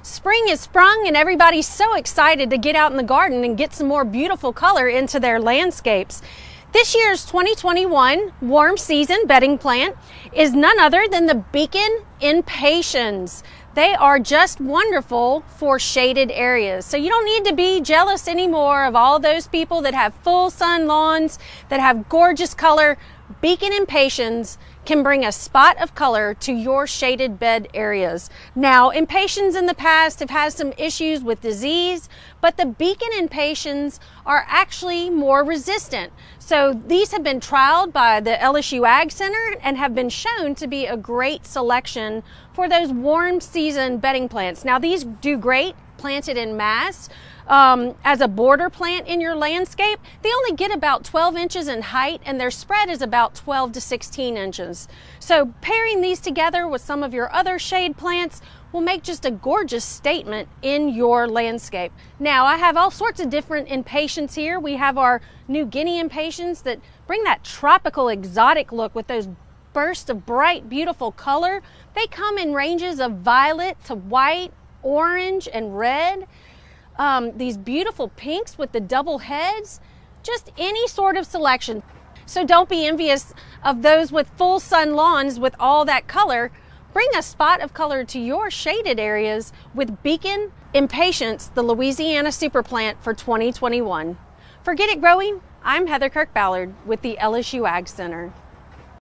Spring is sprung and everybody's so excited to get out in the garden and get some more beautiful color into their landscapes. This year's 2021 warm season bedding plant is none other than the Beacon Impatiens. They are just wonderful for shaded areas. So you don't need to be jealous anymore of all those people that have full sun lawns, that have gorgeous color. Beacon Impatiens can bring a spot of color to your shaded bed areas. Now, Impatiens in the past have had some issues with disease, but the Beacon Impatiens are actually more resistant. So these have been trialed by the LSU AgCenter and have been shown to be a great selection for those warm season bedding plants. Now, these do great planted in mass. As a border plant in your landscape, they only get about 12 inches in height and their spread is about 12 to 16 inches. So pairing these together with some of your other shade plants will make just a gorgeous statement in your landscape. Now, I have all sorts of different impatiens here. We have our New Guinea impatiens that bring that tropical exotic look with those bursts of bright, beautiful color. They come in ranges of violet to white, orange, and red. These beautiful pinks with the double heads, just any sort of selection. So don't be envious of those with full sun lawns with all that color. Bring a spot of color to your shaded areas with Beacon Impatiens, the Louisiana Super Plant for 2021. For Get It Growing, I'm Heather Kirk-Ballard with the LSU AgCenter.